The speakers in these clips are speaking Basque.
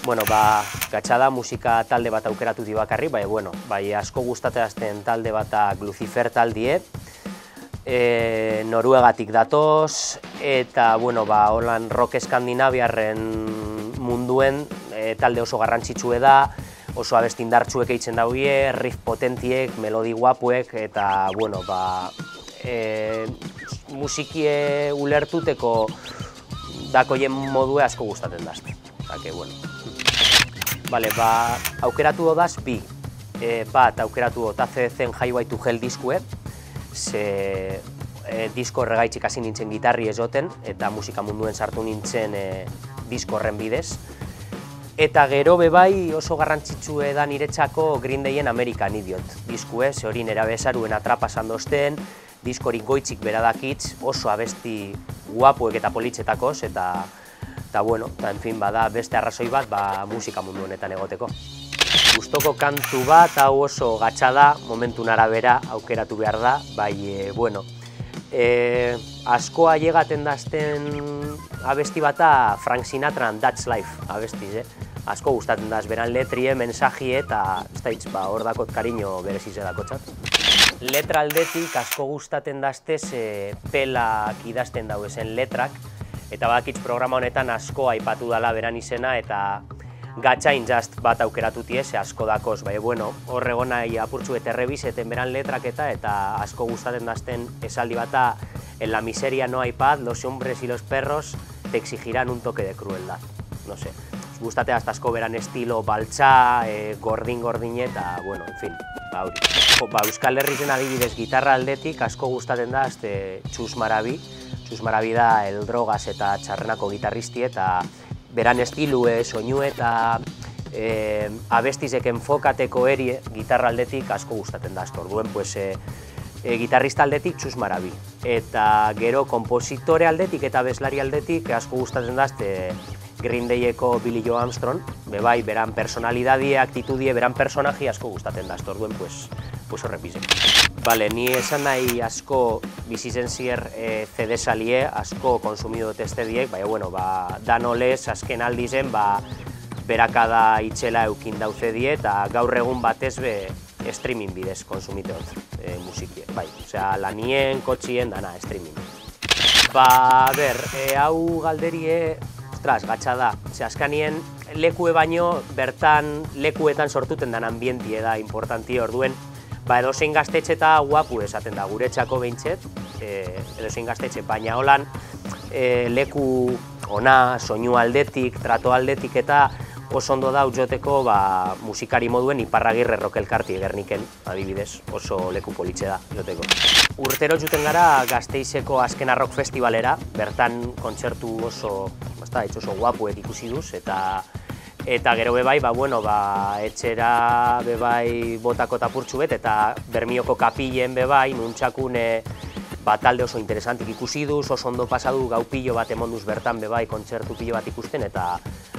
Bueno, Gatxada musika talde bat aukeratu di bakarri, bai asko gustatzen talde batak Lucifer taldie, Noruegatik datoz, eta, holan rock eskandinaviarren munduen talde oso garrantzitsue da, oso abesti indartsuek eitzen daude, riff potentiek, melodi guapuek, eta, musikie ulertuteko dakoien modue asko gustatzen dazte. Aukeratu dodaz bi. Bat, aukeratu dut ACDCen Highway to Hell diskuet, ze disko horregaitzik hasi nintzen gitarri ezoten, eta musika munduen sartu nintzen disko horren bidez. Eta gero bebai oso garrantzitsue da niretzako Green Dayen American Idiot diskue, ze hori nera bezaruen atrapasan dozten, diskorik goitzik beradakitz, oso abesti guapuek eta politxetakoz, eta bada beste arrazoi bat musika mundu honetan egoteko. Gustoko kantu bat, hau oso Gatxada, momentun arabera aukeratu behar da, asko ailegaten dazten abesti bata Frank Sinatran That's Life abestiz, asko gustatzen daz, beran letrie, mensajie eta hor dakot kariño berezize dakotzat. Letra aldetik asko gustatzen daztez pelak idazten dauezen letrak, eta bakitz programa honetan asko aipatu dala beran izena, eta Gatxain Just bat aukeratutie, ze asko dakoz, horregonai apurtzu eta errebizeten beran letraketa, eta asko gustatzen dazten esaldi bata, en la miseria no hay paz, los hombres y los perros te exigirán un toque de crueldad. No sé, gustatzen hasta asko beran estilo baltza, gordin-gordin eta, Euskal Herrizen adibidez gitarra aldetik asko gustatzen da Txus Marabi. Txus Marabi da El Drogas eta Txarrenako gitarristi, eta beran estilue, soinu eta abestizek enfokateko erie gitarra aldetik asko gustatzen da. Orduen, gitarrista aldetik Txus Marabi. Eta gero kompositore aldetik eta abeslari aldetik asko gustatzen da Green Dayeko Billy Joe Armstrong, beran personalidadie, aktitudie, beran personaji asko gustatzen da. Orduen, horrepize. Ni esan nahi asko bizitzen zier CD salie, asko konsumido teste diek, dan olez, azken aldizen, berakada itxela eukin dauze die, eta gaur egun batez streaming bidez konsumiteot musikie. Lanien, kotxien, dana, streaming. Hau galderie, Gatxada, azkanien lekue baino, bertan lekuetan sortuten dan ambientie da importanti orduen, edozein gaztetxe eta guapu esaten da, guretzako behintzet, edozein gaztetxe, baina holan leku ona, soinu aldetik, trato aldetik eta oso ondo da joteko musikari moduen Iparragirre Rock Elkarti Gerniken, adibidez, oso leku politxe da joteko. Urtero juten gara Gasteizeko Azkena Rock Festivalera, bertan kontzertu oso guapuek ikusi duz, eta gero etxera botako tapurtxu bet, eta Bermioko kapilen nuntxakun talde oso interesantik ikusi duz, oso ondo pasadu gau pilo bat emonduz bertan kontzertu pilo bat ikusten, eta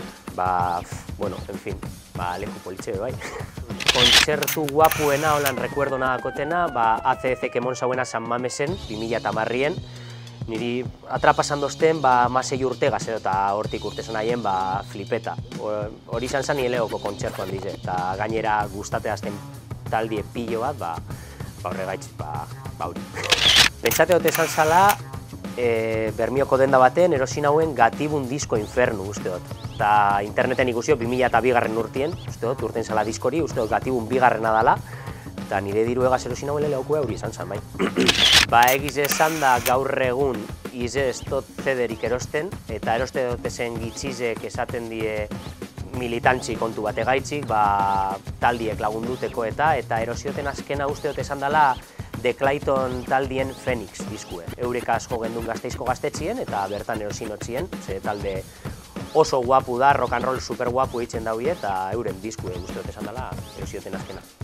leku politxe Kontzertu guapuena, holan rekuerdo nadakotena, ACDC emon zauena San Mamesen, 2010-en, niri atrapasan dozten, masei urte gazero eta hortik urtesan haien flipeta. Hori izan zen nieleoko kontzertuan dize, eta gainera gustateazten taldie pilo bat, horregaitz, hori. Pentsate dut esan zala, Bermioko denda baten erosin hauen Gatibun Disko Infernu, uste dut. Eta interneten ikusio 2002 urtien, uste dut, urten zala diskori, uste dut Gatibun bigarrena dala, eta nire diru egaz erosin hauen lehokue hori izan zen, egiz esan da gaur egun ize ez dut zederik erosten, eta eroste dut ezen gitzizek esaten die militantzi kontu bat egaitzik, taldiek lagunduteko eta erosioten azkena uste dut esan dela The Clayton taldien Phoenix diskue. Eureka asko gendun Gasteizko gaztetxien eta bertan erosin otzien, ze talde oso guapu da, rock and roll super guapu eitzen daue eta euren diskue uste dut esan dela erosioten azkena.